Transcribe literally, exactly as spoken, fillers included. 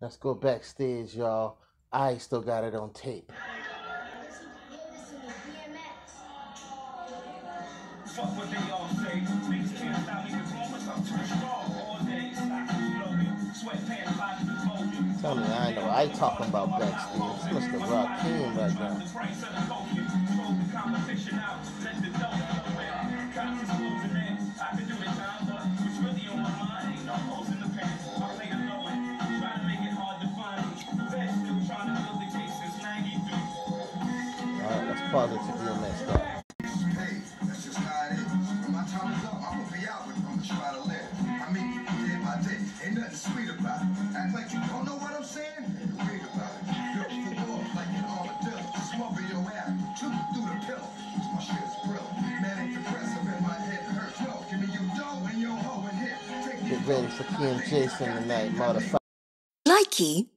Let's go backstage, y'all. I still got it on tape. Fuck what they all say. Niggas can't stop me as long as I'm too strong. All day, stop floating. Sweatpants, body devoted. Tell me, I know I talking about backstage. It's Mister Rakeem right now. The price of the cocaine. Throw the competition out. Let the dough flow in. Cops is closing in. I can do the time, but what's really on my mind ain't no holes in the pants. I play the low end. Try to make it hard to find me. Vet still trying to build the case since ninety-three. Alright, let's pause it to D M X though. Ain't nothing sweet about it. Act like you don't know what I'm saying? Read about it. You're full like an armadillo. Smoking your ass, shoot through the pillow. My shit's brilliant. Man, ain't depressive in my head. It hurts. No, give me your dough and your hoe in here. Get ready for Key and Jason tonight, motherfucker. Likey.